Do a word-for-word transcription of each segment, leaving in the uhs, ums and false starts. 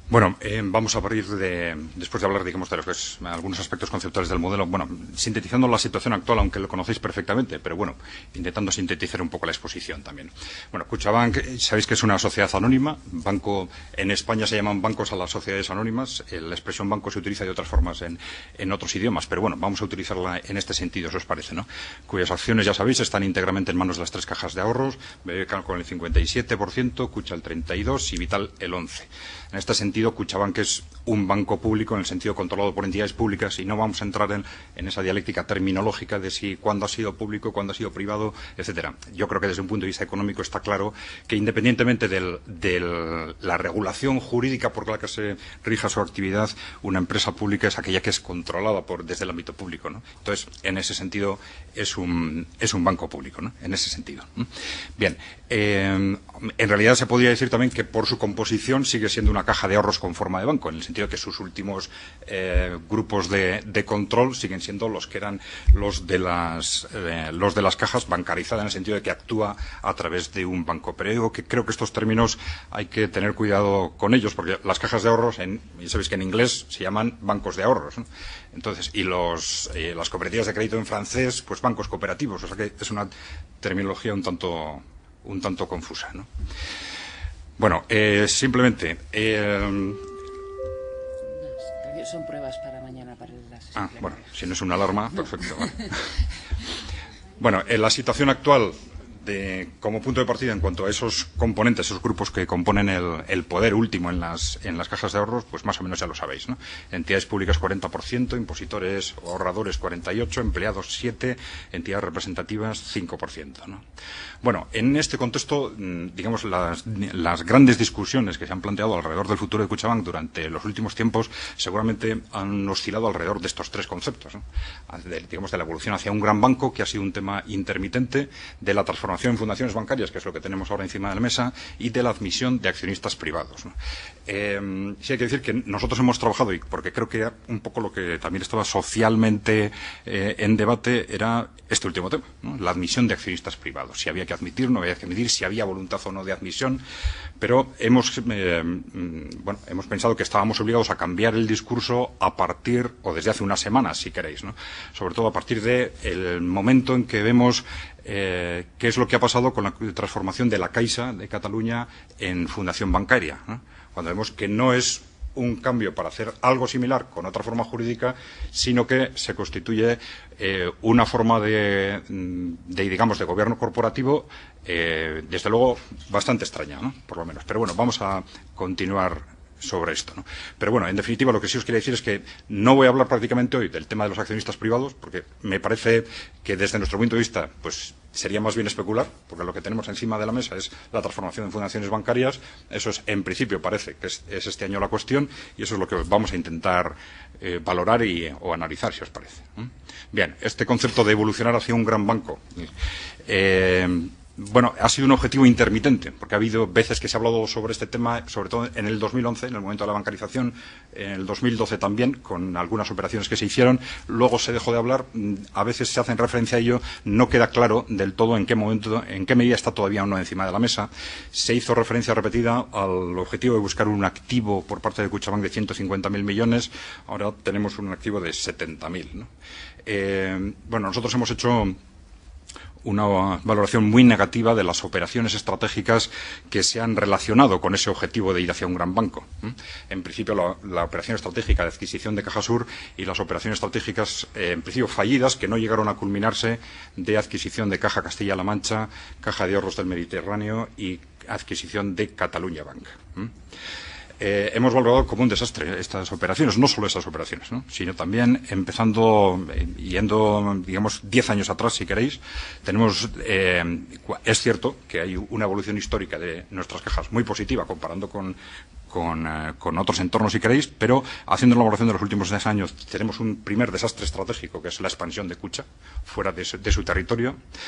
Bueno, eh, vamos a partir de, después de hablar, digamos, de lo que es algunos aspectos conceptuales del modelo, bueno, sintetizando la situación actual, aunque lo conocéis perfectamente, pero bueno, intentando sintetizar un poco la exposición también. Bueno, Kutxabank, sabéis que es una sociedad anónima, banco, en España se llaman bancos a las sociedades anónimas, eh, la expresión banco se utiliza de otras formas en, en otros idiomas, pero bueno, vamos a utilizarla en este sentido, si os parece, ¿no? Cuyas acciones, ya sabéis, están íntegramente en manos de las tres cajas de ahorros, B B K con el cincuenta y siete por ciento, Kutxa el treinta y dos por ciento y Vital el once por ciento. En este sentido, Kutxabank es un banco público en el sentido controlado por entidades públicas y no vamos a entrar en, en esa dialéctica terminológica de si cuándo ha sido público, cuándo ha sido privado, etcétera. Yo creo que desde un punto de vista económico está claro que independientemente de la regulación jurídica por la que se rija su actividad, una empresa pública es aquella que es controlada por, desde el ámbito público, ¿no? Entonces, en ese sentido, es un, es un banco público, ¿no? En ese sentido. Bien, eh, en realidad se podría decir también que por su composición sigue siendo una caja de ahorros con forma de banco, en el sentido de que sus últimos eh, grupos de, de control siguen siendo los que eran los de las eh, los de las cajas bancarizadas, en el sentido de que actúa a través de un banco. Pero digo que creo que estos términos hay que tener cuidado con ellos, porque las cajas de ahorros, en, ya sabéis que en inglés se llaman bancos de ahorros, ¿no? Entonces, y los, eh, las cooperativas de crédito en francés, pues bancos cooperativos, o sea que es una terminología un tanto, un tanto confusa, ¿no? Bueno, eh, simplemente... Eh, son pruebas para mañana para las Ah, bueno, si no es una alarma, perfecto. Vale. Bueno, en la situación actual, de, como punto de partida en cuanto a esos componentes, esos grupos que componen el, el poder último en las, en las cajas de ahorros, pues más o menos ya lo sabéis, ¿no? Entidades públicas cuarenta por ciento, impositores o ahorradores cuarenta y ocho por ciento, empleados siete por ciento, entidades representativas cinco por ciento, ¿no? Bueno, en este contexto, digamos, las, las grandes discusiones que se han planteado alrededor del futuro de Kutxabank durante los últimos tiempos seguramente han oscilado alrededor de estos tres conceptos, ¿no? De, digamos, de la evolución hacia un gran banco, que ha sido un tema intermitente, de la transformación en fundaciones bancarias, que es lo que tenemos ahora encima de la mesa, y de la admisión de accionistas privados, ¿no? Eh, sí hay que decir que nosotros hemos trabajado, y porque creo que un poco lo que también estaba socialmente eh, en debate era este último tema, ¿no? La admisión de accionistas privados, si había que admitir, no había que admitir, si había voluntad o no de admisión, pero hemos, eh, bueno, hemos pensado que estábamos obligados a cambiar el discurso a partir, o desde hace unas semanas, si queréis, ¿no? Sobre todo a partir del momento en que vemos eh, qué es lo que ha pasado con la transformación de la Caixa de Cataluña en fundación bancaria, ¿no? Cuando vemos que no es un cambio para hacer algo similar con otra forma jurídica, sino que se constituye eh, una forma de, de, digamos, de gobierno corporativo, eh, desde luego, bastante extraña, ¿no? Por lo menos. Pero bueno, vamos a continuar sobre esto, ¿no? Pero bueno, en definitiva, lo que sí os quería decir es que no voy a hablar prácticamente hoy del tema de los accionistas privados, porque me parece que desde nuestro punto de vista, pues sería más bien especular, porque lo que tenemos encima de la mesa es la transformación en fundaciones bancarias. Eso es, en principio, parece que es, es este año la cuestión, y eso es lo que vamos a intentar eh, valorar y, o analizar, si os parece. ¿Mm? Bien, este concepto de evolucionar hacia un gran banco, eh, bueno, ha sido un objetivo intermitente, porque ha habido veces que se ha hablado sobre este tema, sobre todo en el dos mil once, en el momento de la bancarización, en el dos mil doce también, con algunas operaciones que se hicieron. Luego se dejó de hablar, a veces se hacen referencia a ello, no queda claro del todo en qué momento, en qué medida está todavía o no encima de la mesa. Se hizo referencia repetida al objetivo de buscar un activo por parte de Kutxabank de ciento cincuenta mil millones, ahora tenemos un activo de setenta mil, ¿no? Eh, bueno, nosotros hemos hecho una valoración muy negativa de las operaciones estratégicas que se han relacionado con ese objetivo de ir hacia un gran banco. En principio, la, la operación estratégica de adquisición de Cajasur y las operaciones estratégicas, eh, en principio, fallidas, que no llegaron a culminarse, de adquisición de Caja Castilla-La Mancha, Caja de Ahorros del Mediterráneo y adquisición de Catalunya Bank. Eh, hemos valorado como un desastre estas operaciones, no solo esas operaciones, ¿no? Sino también empezando, eh, yendo, digamos, diez años atrás, si queréis, tenemos, eh, es cierto que hay una evolución histórica de nuestras cajas muy positiva comparando con, con, eh, con otros entornos, si queréis, pero haciendo la valoración de los últimos diez años tenemos un primer desastre estratégico, que es la expansión de Kutxa fuera de su, de su territorio.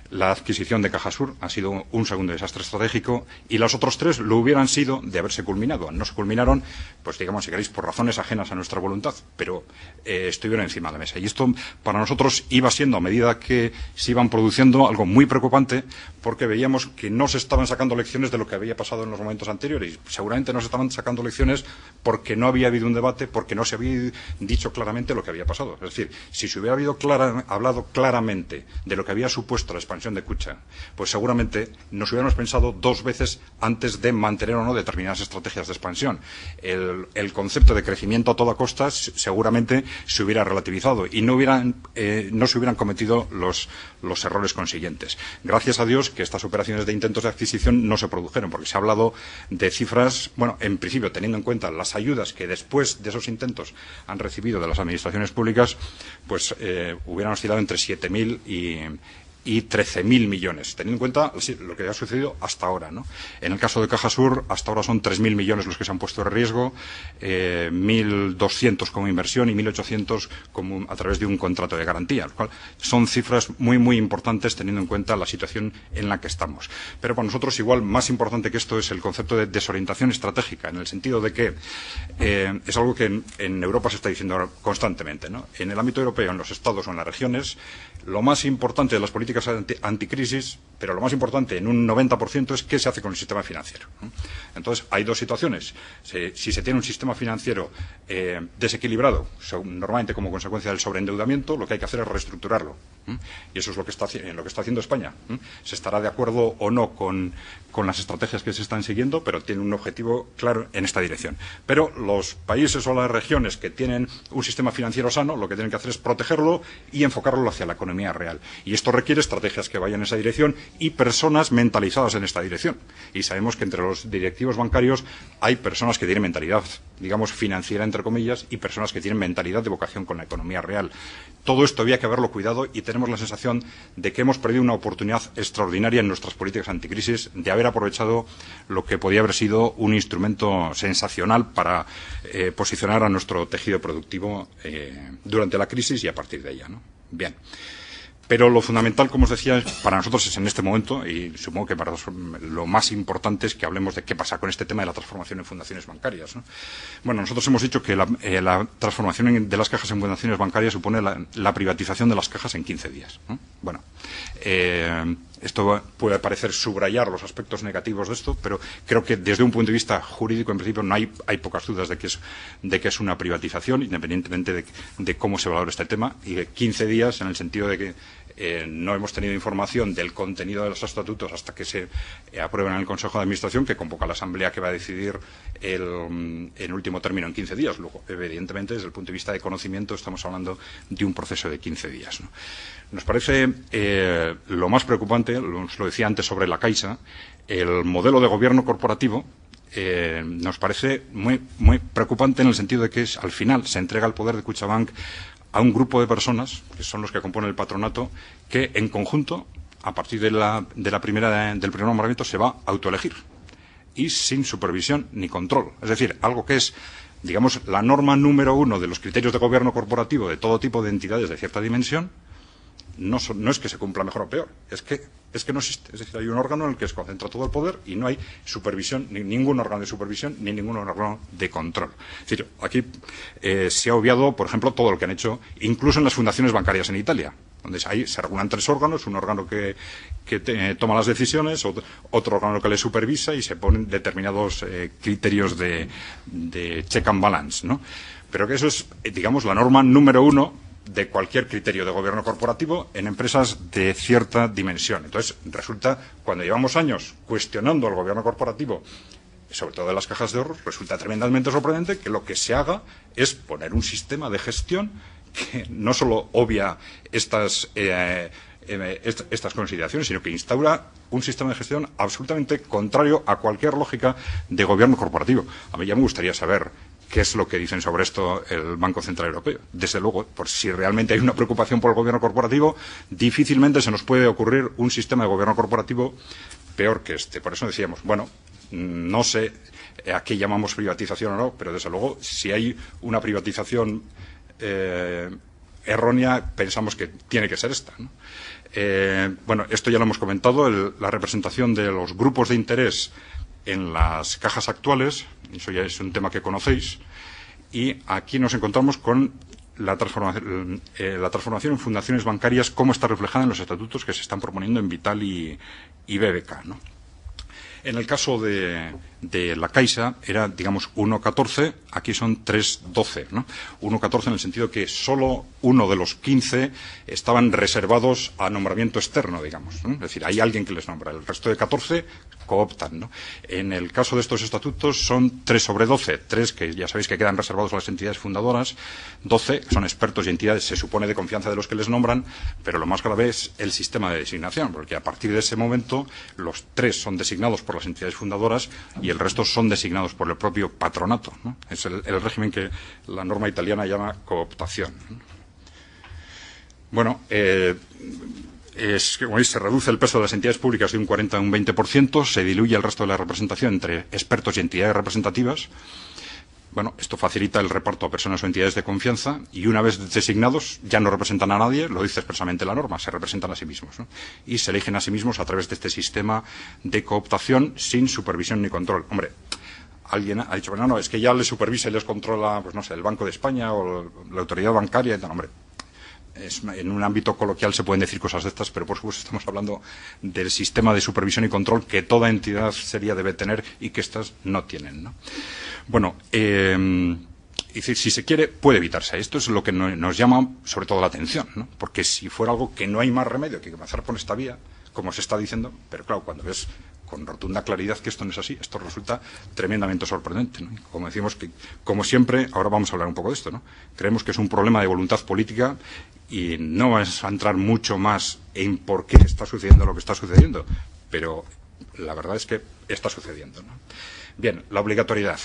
La adquisición de Cajasur ha sido un segundo desastre estratégico y los otros tres lo hubieran sido de haberse culminado. No se culminaron, pues digamos, si queréis, por razones ajenas a nuestra voluntad, pero eh, estuvieron encima de la mesa. Y esto para nosotros iba siendo, a medida que se iban produciendo, algo muy preocupante, porque veíamos que no se estaban sacando lecciones de lo que había pasado en los momentos anteriores. Y seguramente no se estaban sacando lecciones porque no había habido un debate, porque no se había dicho claramente lo que había pasado. Es decir, si se hubiera habido clara, hablado claramente de lo que había supuesto la expansión de Kutxa, pues seguramente nos hubiéramos pensado dos veces antes de mantener o no determinadas estrategias de expansión. El, el concepto de crecimiento a toda costa seguramente se hubiera relativizado y no, hubieran, eh, no se hubieran cometido los, los errores consiguientes. Gracias a Dios que estas operaciones de intentos de adquisición no se produjeron, porque se ha hablado de cifras, bueno, en principio, teniendo en cuenta las ayudas que después de esos intentos han recibido de las administraciones públicas, pues eh, hubieran oscilado entre siete mil y... y trece mil millones, teniendo en cuenta lo que ha sucedido hasta ahora, ¿no? En el caso de Cajasur, hasta ahora son tres mil millones los que se han puesto en riesgo, eh, mil doscientos como inversión y mil ochocientos como a través de un contrato de garantía, lo cual son cifras muy, muy importantes teniendo en cuenta la situación en la que estamos. Pero para nosotros, igual, más importante que esto es el concepto de desorientación estratégica, en el sentido de que eh, es algo que en, en Europa se está diciendo ahora constantemente, ¿no? En el ámbito europeo, en los estados o en las regiones, lo más importante de las políticas anti anticrisis, pero lo más importante en un noventa por ciento es qué se hace con el sistema financiero, ¿no? Entonces, hay dos situaciones. Si, si se tiene un sistema financiero eh, desequilibrado, so, normalmente como consecuencia del sobreendeudamiento, lo que hay que hacer es reestructurarlo, ¿no? Y eso es lo que está, lo que está haciendo España, ¿no? Se estará de acuerdo o no con, con las estrategias que se están siguiendo, pero tiene un objetivo claro en esta dirección. Pero los países o las regiones que tienen un sistema financiero sano, lo que tienen que hacer es protegerlo y enfocarlo hacia la economía real. Y esto requiere estrategias que vayan en esa dirección y personas mentalizadas en esta dirección. Y sabemos que entre los directivos bancarios hay personas que tienen mentalidad, digamos, financiera, entre comillas, y personas que tienen mentalidad de vocación con la economía real. Todo esto había que haberlo cuidado y tenemos la sensación de que hemos perdido una oportunidad extraordinaria en nuestras políticas anticrisis de haber aprovechado lo que podía haber sido un instrumento sensacional para eh, posicionar a nuestro tejido productivo eh, durante la crisis y a partir de ella, ¿no? Bien. Pero lo fundamental, como os decía, para nosotros es en este momento, y supongo que para lo más importante es que hablemos de qué pasa con este tema de la transformación en fundaciones bancarias, ¿no? Bueno, nosotros hemos dicho que la, eh, la transformación de las cajas en fundaciones bancarias supone la, la privatización de las cajas en quince días, ¿no? Bueno, eh, esto puede parecer subrayar los aspectos negativos de esto, pero creo que desde un punto de vista jurídico, en principio, no hay, hay pocas dudas de que, es, de que es una privatización, independientemente de, de cómo se valore este tema, y de quince días en el sentido de que Eh, no hemos tenido información del contenido de los estatutos hasta que se eh, aprueben en el Consejo de Administración, que convoca la Asamblea que va a decidir el, en último término en quince días. Luego, evidentemente, desde el punto de vista de conocimiento, estamos hablando de un proceso de quince días, ¿no? Nos parece eh, lo más preocupante, lo, os lo decía antes sobre la Caixa, el modelo de gobierno corporativo. Eh, nos parece muy, muy preocupante en el sentido de que es, al final se entrega el poder de Kutxabank a un grupo de personas, que son los que componen el patronato, que en conjunto, a partir de la, de la primera, del primer nombramiento, se va a autoelegir y sin supervisión ni control. Es decir, algo que es, digamos, la norma número uno de los criterios de gobierno corporativo de todo tipo de entidades de cierta dimensión. No, son, no es que se cumpla mejor o peor, es que, es que no existe. Es decir, hay un órgano en el que se concentra todo el poder y no hay supervisión, ni ningún órgano de supervisión, ni ningún órgano de control. Es decir, aquí eh, se ha obviado, por ejemplo, todo lo que han hecho, incluso en las fundaciones bancarias en Italia, donde ahí se regulan tres órganos, un órgano que, que te, eh, toma las decisiones, otro, otro órgano que le supervisa y se ponen determinados eh, criterios de, de check and balance, ¿no? Pero que eso es, eh, digamos, la norma número uno de cualquier criterio de gobierno corporativo en empresas de cierta dimensión. Entonces, resulta, cuando llevamos años cuestionando al gobierno corporativo, sobre todo de las cajas de ahorros, resulta tremendamente sorprendente que lo que se haga es poner un sistema de gestión que no solo obvia estas, eh, eh, est estas consideraciones, sino que instaura un sistema de gestión absolutamente contrario a cualquier lógica de gobierno corporativo. A mí ya me gustaría saber qué es lo que dicen sobre esto el Banco Central Europeo. Desde luego, por si realmente hay una preocupación por el gobierno corporativo, difícilmente se nos puede ocurrir un sistema de gobierno corporativo peor que este. Por eso decíamos, bueno, no sé a qué llamamos privatización o no, pero desde luego, si hay una privatización eh, errónea pensamos que tiene que ser esta, ¿no? Eh, bueno, esto ya lo hemos comentado, el, la representación de los grupos de interés en las cajas actuales, eso ya es un tema que conocéis, y aquí nos encontramos con la transformación, eh, la transformación en fundaciones bancarias, cómo está reflejada en los estatutos que se están proponiendo en Vital y, y B B K, ¿no? En el caso de, de la Caixa era, digamos, uno catorce, aquí son tres doce, ¿no? uno catorce en el sentido que solo uno de los quince estaban reservados a nombramiento externo, digamos, ¿no? Es decir, hay alguien que les nombra. El resto de catorce cooptan, ¿no? En el caso de estos estatutos son tres sobre doce, tres que ya sabéis que quedan reservados a las entidades fundadoras, doce son expertos y entidades, se supone, de confianza de los que les nombran, pero lo más grave es el sistema de designación, porque a partir de ese momento los tres son designados por las entidades fundadoras y el resto son designados por el propio patronato, ¿no? Es el, el régimen que la norma italiana llama cooptación, ¿no? Bueno, eh, es que, como veis, se reduce el peso de las entidades públicas de un cuarenta a un veinte por ciento, se diluye el resto de la representación entre expertos y entidades representativas. Bueno, esto facilita el reparto a personas o entidades de confianza y una vez designados ya no representan a nadie, lo dice expresamente la norma, se representan a sí mismos, ¿no? Y se eligen a sí mismos a través de este sistema de cooptación sin supervisión ni control. Hombre, alguien ha dicho, bueno, no, es que ya les supervisa y les controla, pues no sé, el Banco de España o la autoridad bancaria y tal. Hombre, es, en un ámbito coloquial se pueden decir cosas de estas, pero por supuesto estamos hablando del sistema de supervisión y control que toda entidad seria debe tener y que estas no tienen, ¿no? Bueno, eh, si se quiere, puede evitarse. Esto es lo que nos llama sobre todo la atención, ¿no? Porque si fuera algo que no hay más remedio que comenzar por esta vía, como se está diciendo, pero claro, cuando ves con rotunda claridad que esto no es así, esto resulta tremendamente sorprendente, ¿no? Como decimos, que como siempre, ahora vamos a hablar un poco de esto, ¿no? Creemos que es un problema de voluntad política y no vamos a entrar mucho más en por qué está sucediendo lo que está sucediendo, pero la verdad es que está sucediendo, ¿no? Bien, la obligatoriedad.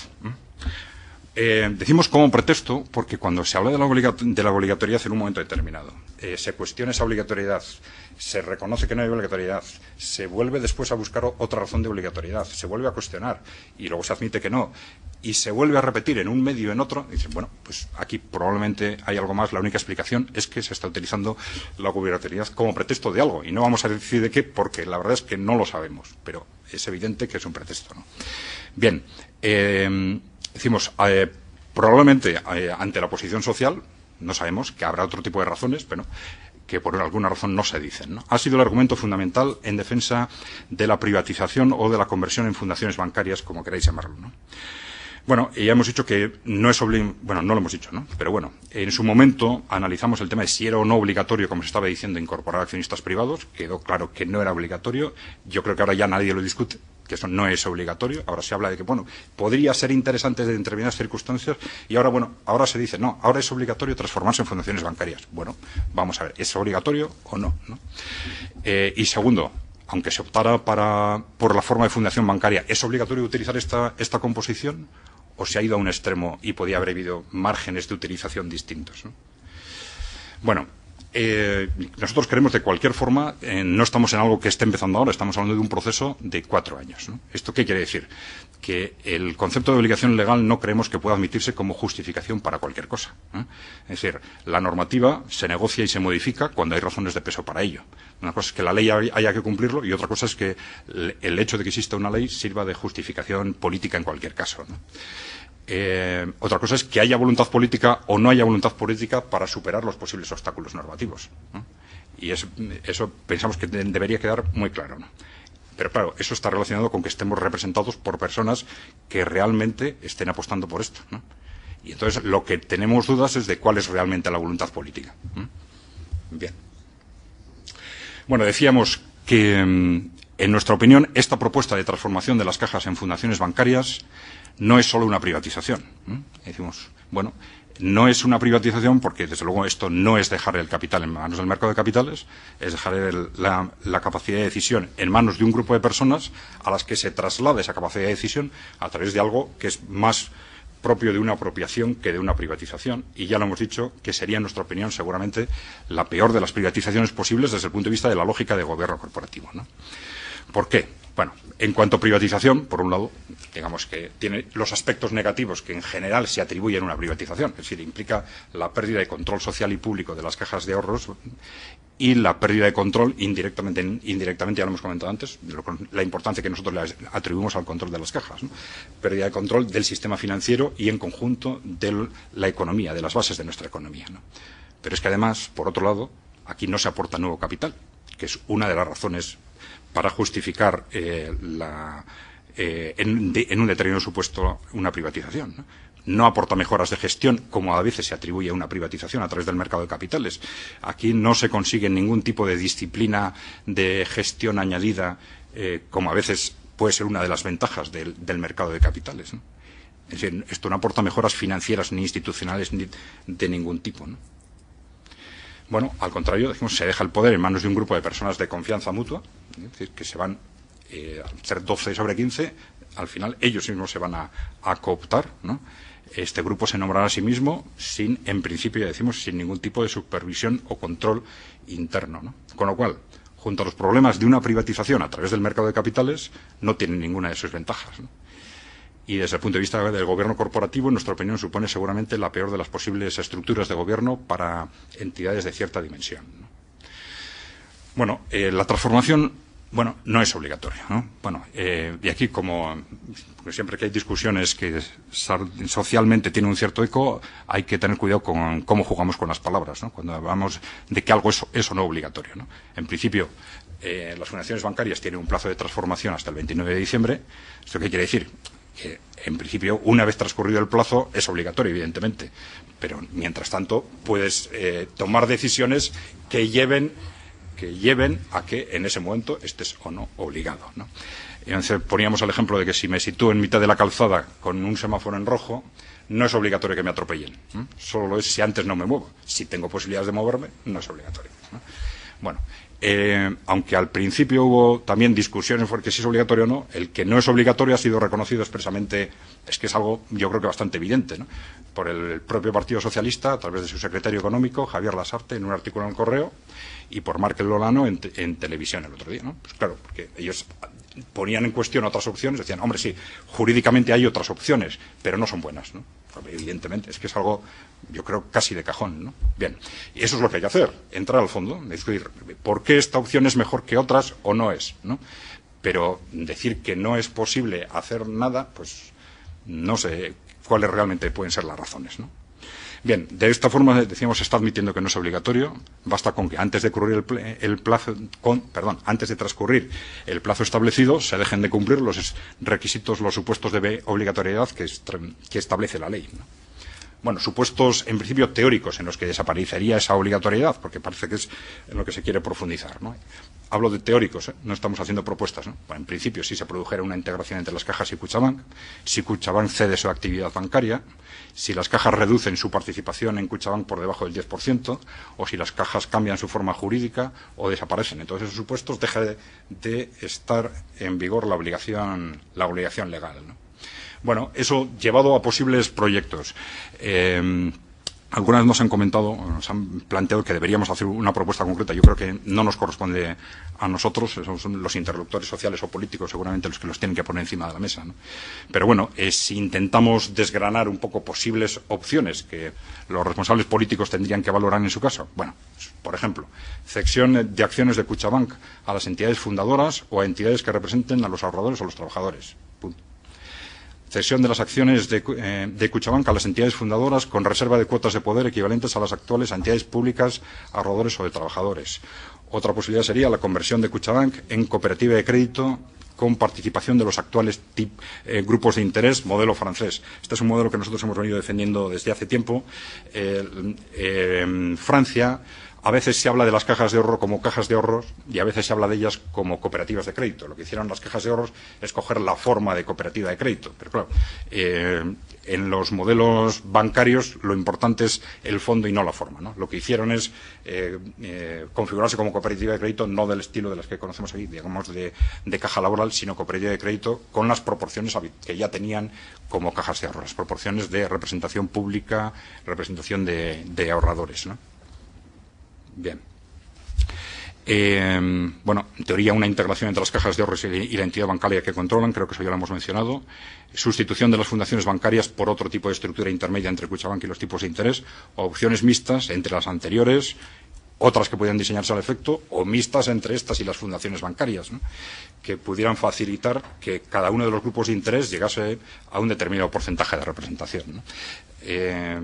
Eh, decimos como pretexto porque cuando se habla de la, obliga de la obligatoriedad en un momento determinado, eh, se cuestiona esa obligatoriedad, se reconoce que no hay obligatoriedad, se vuelve después a buscar otra razón de obligatoriedad, se vuelve a cuestionar y luego se admite que no, y se vuelve a repetir en un medio y en otro, y dicen, bueno, pues aquí probablemente hay algo más, la única explicación es que se está utilizando la obligatoriedad como pretexto de algo, y no vamos a decir de qué, porque la verdad es que no lo sabemos, pero es evidente que es un pretexto, ¿no? Bien, eh, decimos, eh, probablemente eh, ante la posición social, no sabemos, que habrá otro tipo de razones, pero que por alguna razón no se dicen, ¿no? Ha sido el argumento fundamental en defensa de la privatización o de la conversión en fundaciones bancarias, como queráis llamarlo, ¿no? Bueno, ya hemos dicho que no es obligatorio, bueno, no lo hemos dicho, ¿no? Pero bueno, en su momento analizamos el tema de si era o no obligatorio, como se estaba diciendo, incorporar accionistas privados. Quedó claro que no era obligatorio. Yo creo que ahora ya nadie lo discute, que eso no es obligatorio. Ahora se habla de que, bueno, podría ser interesante en determinadas circunstancias y ahora, bueno, ahora se dice, no, ahora es obligatorio transformarse en fundaciones bancarias. Bueno, vamos a ver, ¿es obligatorio o no? ¿no? Eh, y segundo, aunque se optara para, por la forma de fundación bancaria, ¿es obligatorio utilizar esta, esta composición? ¿O se ha ido a un extremo y podía haber habido márgenes de utilización distintos, ¿no? Bueno, eh, nosotros creemos de cualquier forma, eh, no estamos en algo que esté empezando ahora, estamos hablando de un proceso de cuatro años, ¿no? ¿Esto qué quiere decir? Que el concepto de obligación legal no creemos que pueda admitirse como justificación para cualquier cosa, ¿eh? Es decir, la normativa se negocia y se modifica cuando hay razones de peso para ello. Una cosa es que la ley haya que cumplirlo y otra cosa es que el hecho de que exista una ley sirva de justificación política en cualquier caso, ¿no? Eh, otra cosa es que haya voluntad política o no haya voluntad política para superar los posibles obstáculos normativos, ¿no? Y es, eso pensamos que de, debería quedar muy claro, ¿no? Pero claro, eso está relacionado con que estemos representados por personas que realmente estén apostando por esto, ¿no? Y entonces lo que tenemos dudas es de cuál es realmente la voluntad política, ¿no? Bien. Bueno, decíamos que, en nuestra opinión, esta propuesta de transformación de las cajas en fundaciones bancarias no es solo una privatización, ¿eh? Decimos, bueno, no es una privatización porque, desde luego, esto no es dejar el capital en manos del mercado de capitales, es dejar el, la, la capacidad de decisión en manos de un grupo de personas a las que se traslada esa capacidad de decisión a través de algo que es más propio de una apropiación que de una privatización, y ya lo hemos dicho, que sería, en nuestra opinión, seguramente la peor de las privatizaciones posibles desde el punto de vista de la lógica de gobierno corporativo, ¿no? ¿Por qué? Bueno, en cuanto a privatización, por un lado, digamos que tiene los aspectos negativos que en general se atribuyen a una privatización, es decir, implica la pérdida de control social y público de las cajas de ahorros y la pérdida de control indirectamente, indirectamente ya lo hemos comentado antes, la importancia que nosotros le atribuimos al control de las cajas, ¿no? Pérdida de control del sistema financiero y en conjunto de la economía, de las bases de nuestra economía, ¿no? Pero es que además, por otro lado, aquí no se aporta nuevo capital, que es una de las razones para justificar eh, la Eh, en, de, en un determinado supuesto una privatización, ¿no? No aporta mejoras de gestión, como a veces se atribuye a una privatización a través del mercado de capitales. Aquí no se consigue ningún tipo de disciplina de gestión añadida, eh, como a veces puede ser una de las ventajas del, del mercado de capitales, ¿no? Es decir, esto no aporta mejoras financieras ni institucionales ni de ningún tipo, ¿no? Bueno, al contrario, decimos, se deja el poder en manos de un grupo de personas de confianza mutua, es decir, que se van Eh, al ser doce sobre quince, al final ellos mismos se van a, a cooptar, ¿no? Este grupo se nombrará a sí mismo sin, en principio, ya decimos, sin ningún tipo de supervisión o control interno, ¿no? Con lo cual, junto a los problemas de una privatización a través del mercado de capitales, no tienen ninguna de sus ventajas, ¿no? Y desde el punto de vista del gobierno corporativo, en nuestra opinión, supone seguramente la peor de las posibles estructuras de gobierno para entidades de cierta dimensión, ¿no? Bueno, eh, la transformación Bueno, no es obligatorio, ¿no? Bueno, eh, y aquí, como siempre que hay discusiones que socialmente tienen un cierto eco, hay que tener cuidado con cómo jugamos con las palabras, ¿no? Cuando hablamos de que algo es, es o no obligatorio, ¿no? En principio, eh, las fundaciones bancarias tienen un plazo de transformación hasta el veintinueve de diciembre. ¿Esto qué quiere decir? Que, en principio, una vez transcurrido el plazo, es obligatorio, evidentemente. Pero, mientras tanto, puedes eh, tomar decisiones que lleven que lleven a que en ese momento estés o no obligado, ¿no? Entonces poníamos el ejemplo de que si me sitúo en mitad de la calzada con un semáforo en rojo, no es obligatorio que me atropellen, ¿eh? Solo lo es si antes no me muevo. Si tengo posibilidades de moverme, no es obligatorio, ¿no? Bueno, eh, aunque al principio hubo también discusiones porque si es obligatorio o no, el que no es obligatorio ha sido reconocido expresamente, es que es algo yo creo que bastante evidente, ¿no? Por el propio Partido Socialista, a través de su secretario económico, Javier Lasarte, en un artículo en El Correo, y por Márquez Lolano en, te, en televisión el otro día, ¿no? Pues claro, porque ellos ponían en cuestión otras opciones, decían, hombre, sí, jurídicamente hay otras opciones, pero no son buenas, ¿no? Evidentemente, es que es algo, yo creo, casi de cajón, ¿no? Bien, y eso es lo que hay que hacer, entrar al fondo, decir, ¿por qué esta opción es mejor que otras o no es, ¿no? Pero decir que no es posible hacer nada, pues no sé cuáles realmente pueden ser las razones, ¿no? Bien, de esta forma, decíamos, se está admitiendo que no es obligatorio. Basta con que antes de transcurrir el, el plazo, con, perdón, antes de transcurrir el plazo establecido, se dejen de cumplir los requisitos, los supuestos de obligatoriedad que, es, que establece la ley, ¿no? Bueno, supuestos, en principio, teóricos en los que desaparecería esa obligatoriedad, porque parece que es en lo que se quiere profundizar, ¿no? Hablo de teóricos, ¿eh? No estamos haciendo propuestas, ¿no? Bueno, en principio, si se produjera una integración entre las cajas y Kutxabank, si Kutxabank cede su actividad bancaria, si las cajas reducen su participación en Kutxabank por debajo del diez por ciento, o si las cajas cambian su forma jurídica o desaparecen. En todos esos supuestos deja de, de estar en vigor la obligación, la obligación legal, ¿no? Bueno, eso llevado a posibles proyectos. Eh, algunas nos han comentado, nos han planteado que deberíamos hacer una propuesta concreta. Yo creo que no nos corresponde a nosotros, son los interlocutores sociales o políticos seguramente los que los tienen que poner encima de la mesa, ¿no? Pero bueno, eh, si intentamos desgranar un poco posibles opciones que los responsables políticos tendrían que valorar en su caso, bueno, por ejemplo, cesión de acciones de Kutxabank a las entidades fundadoras o a entidades que representen a los ahorradores o los trabajadores. Punto. Cesión de las acciones de, eh, de Kutxabank a las entidades fundadoras con reserva de cuotas de poder equivalentes a las actuales a entidades públicas, ahorradores o de trabajadores. Otra posibilidad sería la conversión de Kutxabank en cooperativa de crédito con participación de los actuales tip, eh, grupos de interés, modelo francés. Este es un modelo que nosotros hemos venido defendiendo desde hace tiempo. Eh, eh, en Francia, a veces se habla de las cajas de ahorro como cajas de ahorros y a veces se habla de ellas como cooperativas de crédito. Lo que hicieron las cajas de ahorros es coger la forma de cooperativa de crédito. Pero claro, eh, en los modelos bancarios lo importante es el fondo y no la forma, ¿no? Lo que hicieron es eh, eh, configurarse como cooperativa de crédito, no del estilo de las que conocemos aquí, digamos, de, de caja laboral, sino cooperativa de crédito con las proporciones que ya tenían como cajas de ahorro, las proporciones de representación pública, representación de, de ahorradores, ¿no? Bien. Eh, bueno, en teoría una integración entre las cajas de ahorros y la entidad bancaria que controlan, creo que eso ya lo hemos mencionado. Sustitución de las fundaciones bancarias por otro tipo de estructura intermedia entre Kutxabank y los tipos de interés, o opciones mixtas entre las anteriores, otras que pudieran diseñarse al efecto, o mixtas entre estas y las fundaciones bancarias, ¿no?, que pudieran facilitar que cada uno de los grupos de interés llegase a un determinado porcentaje de representación, ¿no? Eh,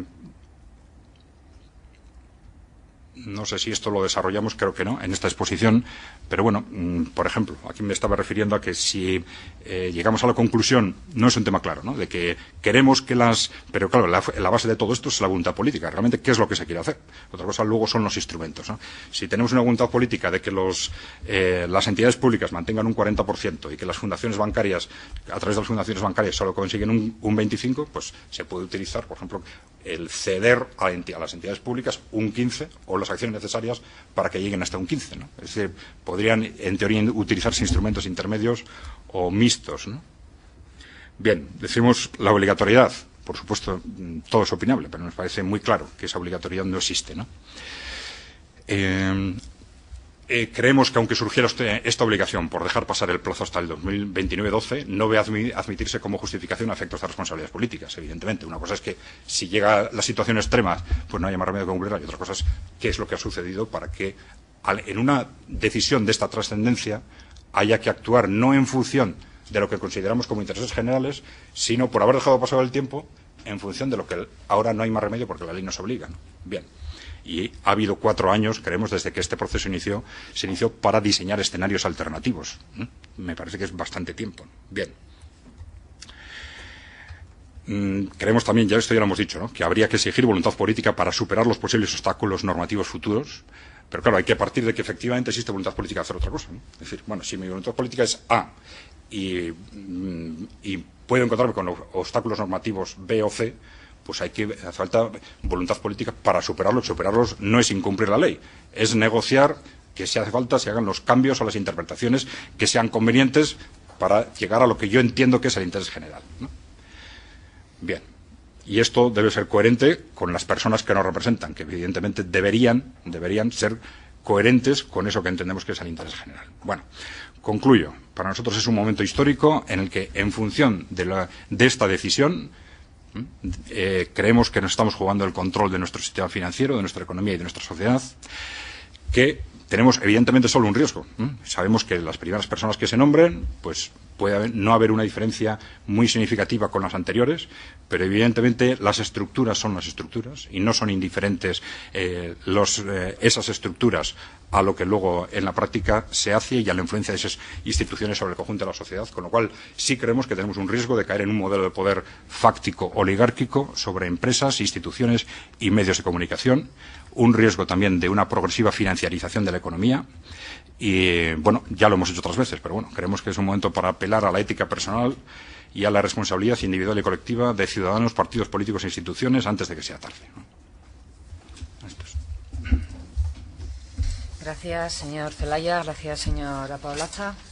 No sé si esto lo desarrollamos, creo que no, en esta exposición, pero bueno, por ejemplo, aquí me estaba refiriendo a que si eh, llegamos a la conclusión, no es un tema claro, ¿no?, de que queremos que las... Pero claro, la, la base de todo esto es la voluntad política, realmente qué es lo que se quiere hacer. Otra cosa luego son los instrumentos, ¿no? Si tenemos una voluntad política de que los, eh, las entidades públicas mantengan un cuarenta por ciento y que las fundaciones bancarias, a través de las fundaciones bancarias, solo consiguen un, un veinticinco por ciento, pues se puede utilizar, por ejemplo, el ceder a, a las entidades públicas un quince por ciento o las acciones necesarias para que lleguen hasta un quince por ciento, ¿no? Es decir, podrían, en teoría, utilizarse instrumentos intermedios o mixtos, ¿no? Bien, decimos la obligatoriedad. Por supuesto, todo es opinable, pero nos parece muy claro que esa obligatoriedad no existe, ¿no? Eh, eh, creemos que aunque surgiera este, esta obligación por dejar pasar el plazo hasta el dos mil veintinueve doce, no debe admitirse como justificación a efectos de responsabilidades políticas, evidentemente. Una cosa es que si llega la situación extrema, pues no haya más remedio que cumplirla, y otra cosa es qué es lo que ha sucedido para que al, en una decisión de esta trascendencia haya que actuar no en función de lo que consideramos como intereses generales, sino por haber dejado pasar el tiempo en función de lo que ahora no hay más remedio porque la ley nos obliga, ¿no? Bien. Y ha habido cuatro años, creemos, desde que este proceso inició, se inició para diseñar escenarios alternativos. ¿eh? Me parece que es bastante tiempo. Bien. Mm, creemos también, ya esto ya lo hemos dicho, ¿no?, que habría que exigir voluntad política para superar los posibles obstáculos normativos futuros. Pero claro, hay que partir de que efectivamente existe voluntad política de hacer otra cosa, ¿no? Es decir, bueno, si mi voluntad política es A y, y puedo encontrarme con obstáculos normativos B o C, pues hay que hace falta voluntad política para superarlos. Superarlos no es incumplir la ley, es negociar que si hace falta se hagan los cambios o las interpretaciones que sean convenientes para llegar a lo que yo entiendo que es el interés general, ¿no? Bien. Y esto debe ser coherente con las personas que nos representan, que evidentemente deberían, deberían ser coherentes con eso que entendemos que es el interés general. Bueno, concluyo. Para nosotros es un momento histórico en el que, en función de, la, de esta decisión, eh, creemos que nos estamos jugando el control de nuestro sistema financiero, de nuestra economía y de nuestra sociedad, que tenemos evidentemente solo un riesgo. ¿eh? Sabemos que las primeras personas que se nombren, pues puede haber, no haber una diferencia muy significativa con las anteriores, pero evidentemente las estructuras son las estructuras y no son indiferentes eh, los, eh, esas estructuras a lo que luego en la práctica se hace y a la influencia de esas instituciones sobre el conjunto de la sociedad, con lo cual sí creemos que tenemos un riesgo de caer en un modelo de poder fáctico oligárquico sobre empresas, instituciones y medios de comunicación, un riesgo también de una progresiva financiarización de la economía y, bueno, ya lo hemos hecho otras veces, pero bueno, creemos que es un momento para apelar a la ética personal y a la responsabilidad individual y colectiva de ciudadanos, partidos políticos e instituciones antes de que sea tarde, ¿no? Esto es. Gracias, señor Celaya. Gracias, señora Paolaza.